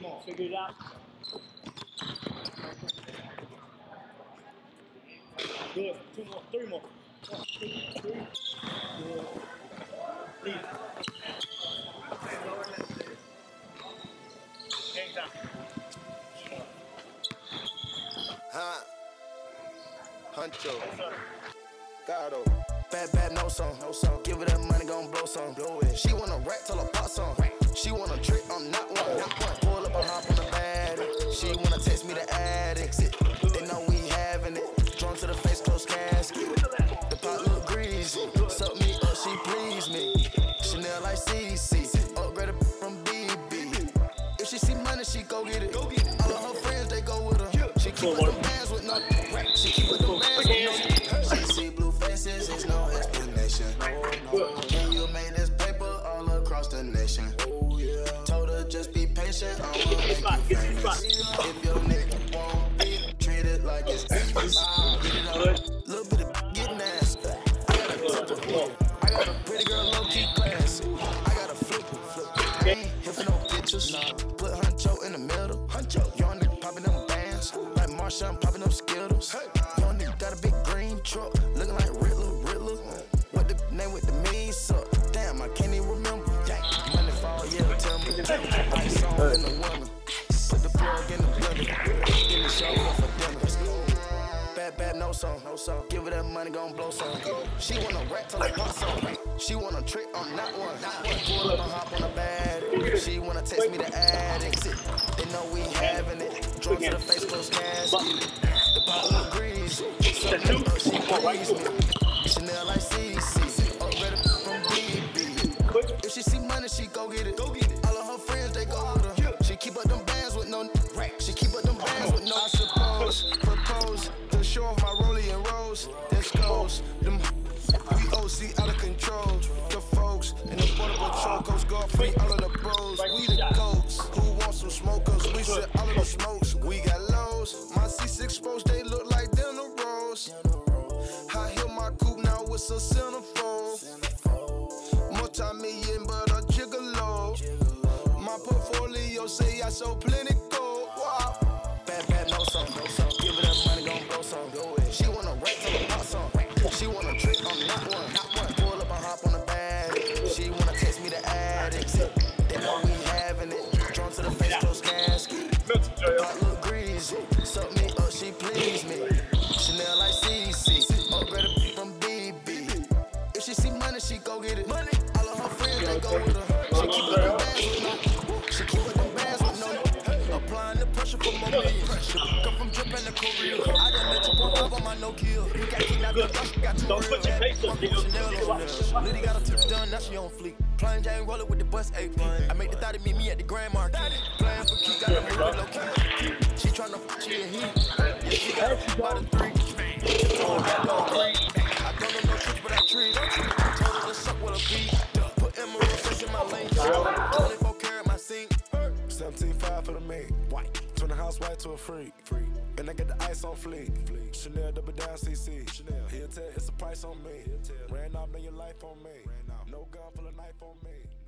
Come on, figure it out. Good. 2 more, 3 more. 1, 2, 3. Good. Leave. Hang down. Huncho. Gato. Bad, no song. Give her that money, gon' blow some. Blow it. She wanna rap till her pop song. She wanna trick, I'm not one. Pull up and hop on the bed. She wanna text me the addict. They know we having it. Drawn to the face, close casket. The pot look greasy. Suck me up, she please me. Chanel like CC. Upgraded from BB. If she see money, she go get it. All of her friends, they go with her. She keep with them bands with no. She keep with them bands with no. She see blue faces, it's no explanation. Can you make this paper all across the nation? Told her just be patient, I'ma make you famous. If your nigga won't be treated like it's little bit of getting ass. I got a pretty girl low-key class. I got a flipper. I ain't here for no pictures. Put Huncho in the middle. Young nigga popping them bands. Like Marshawn popping them Skittles. Young nigga got a big green truck. Looking like Riddler. What the name with the me suck? Damn, I can't even remember. Money fall, yeah, tell me. Ice on in the winter. Put the plug in the blender. Give me show up for dinner. Bad, no song. Give her that money, gon' blow some. She wanna rap till I pop some. She wanna trick, I'm not one. Pull up and hop on the bad. She wanna text me the addict. They know we having it. Drunk to the face, close casket. The pot look greasy. Something up, she please me. Chanel like CC. Upgraded from BB. If she see money, she go get it. All of her friends, they go with her. She keep up them bands with no. She keep up them bands with no. I suppose, propose. To show off my rollie and rolls. This goes. Them we OC out of control. The folks in the border patrol coast guard free all of the bros. We the goats. Who wants some smokers? We set all of the smokes. We got lows. My C6 spokes, they look like dinner rolls. I hear my coupe now, it's a centerfold. Multi-million, but a gigolo. My portfolio say I sold plenty gold. Wow. Bad, no song. Give her that money, gon' blow some. She wanna rap till her pop some. She wanna trick, I'm not one. Pull up and hop on the bed. She wanna text me the addict. They know we having it. Drawn to the face, close casket. The pot look greasy. Suck me up, she please me. Chanel like CC. Upgraded from BB. If she see money, she go get it. All of her friends, they go with her. She keep with them bands with no. She keep with them bands with no. Applying the pressure for more millions. Come from dripping the Korea. I done met your boy up on my no-kill. You got kidnapped, got too real. Liddy got her tips done, now she on fleek. Plain Jane rollin' with the bus AP. I make the thought meet me at the Grand Marquis. Playing for keep, got her moving low-key. She tryna she a heat. Yeah, she got about a 3. I don't know no tricks, but I treat. Told her to suck with a beat. Put emeralds in my lane. 24 karat my sink. 17.5 for the mate. White. Turn the house white to a freak. And I get the ice on fleek. Chanel double down CC. He'll tell it's a price on me. Ran out, know your life on me. No gun, pull a knife on me.